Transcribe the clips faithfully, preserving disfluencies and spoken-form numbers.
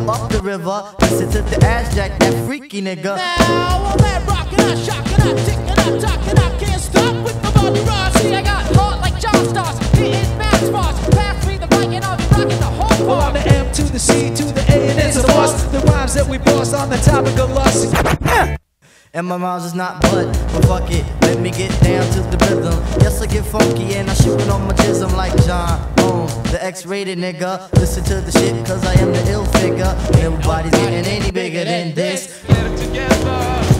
up the river. Listen to the ass jack, that freaky nigga. Now I'm at rockin', I shockin', I tickin', I talkin', I can't stop with the body rock. See, I got heart like John Stars, hitting max bars. Pass me the mic and I'll be rockin' the whole bar. On the M to the C to the A and it's a bust. The rhymes that we boss on the topic of lust. And my rhymes is not but, but fuck it, let me get down to the rhythm. Yes, I get funky and I shoot on my jism like John Boom, the X-rated nigga. Listen to the shit cause I am the ill figure. Nobody's getting any bigger than this. Get it together.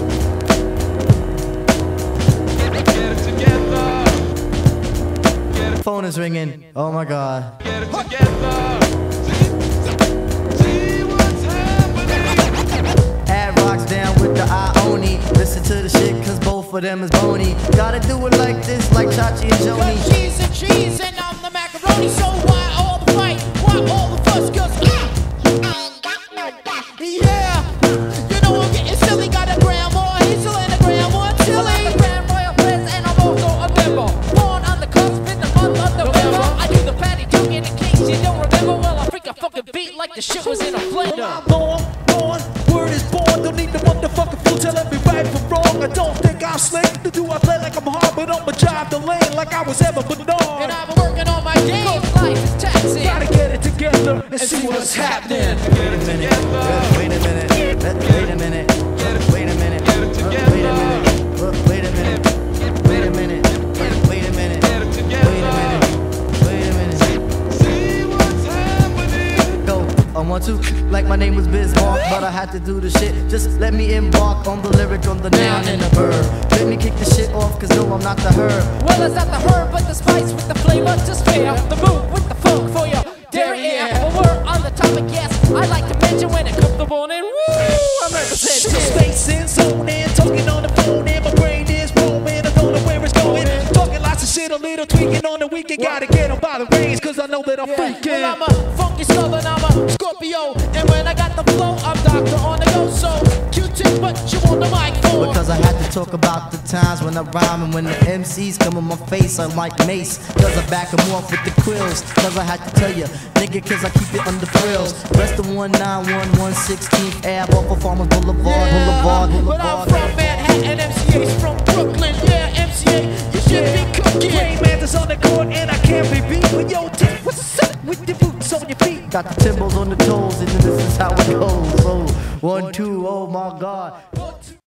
Get it, get it together. Get it. Phone is ringing, oh my god. Get it together. See, see what's happening. Add rocks down with the Ioni. Listen to the shit cause both of them is bony. Gotta do it like this, like Chachi and Joni. Cause cheese and cheese and I'm the macaroni. So why all the fight? Why all the fuss? Cause I, I ain't got no back. Yeah, you know I'm getting silly. Got a grandma Hazel and a grandma Tilly. I'm the Grand Royal Prince and I'm also a member. Born on the cusp in the month of November. I do the patty duke in case you don't remember. Well, I freak a fucking beat like the shit was in a blender. I'm born, born, word is born. Don't need the motherfucking fool telling me right from wrong. I don't think I'm slick. Do I play like I'm hard, but I'ma drive the lane like I was ever Bernard. And I've been working on my game. Cause life is taxing. Gotta get it together and see what's happening. Wait a minute, wait a minute, wait a minute, wait a minute, Get it together. wait a minute, wait a minute, wait a minute, wait a minute, Get it together. wait a minute, wait a minute. See what's happening. Go, I want to, like my name was Bismarck, but I had to do the shit. Just let me embark on the lyric, on the noun and the verb. Let me kick the shit off, cause no, I'm not the herb. Well, it's not the herb, but the spice with the flavor. Just fair the move with the funk for your dairy air. Well, we're on the topic, yes. I like to mention when it comes to morning. Woo! I'm representing. Space in, zone in, talking on the phone, and my brain is roaming. I don't know where it's going. Talking lots of shit, a little tweaking on the weekend. Gotta get them by the reins, cause I know that I'm freaking. Well, I'm a funky southern, I'm a Scorpio. And when I got the flow, I'm doctor on the go. So, Q-tip, what you on the mic for? Because I had to talk about the times when I rhyme and when the M Cs come in my face, I'm like Mace. Cause I back them off with the quills. Cause I had to tell you, nigga, cause I keep it under frills. Rest of one nine one one sixteenth Ave off of Farmers Boulevard, Yeah, Boulevard, but I'm Boulevard. from Manhattan, M C A's from Brooklyn. Yeah, M C A, you should be cooking. Rain Mantis on the court, and I can't be beat. But yo, Tip, what's up with the boots on your feet? Got the timbals on the toes, and this is how it goes. Oh, one, two, oh my god.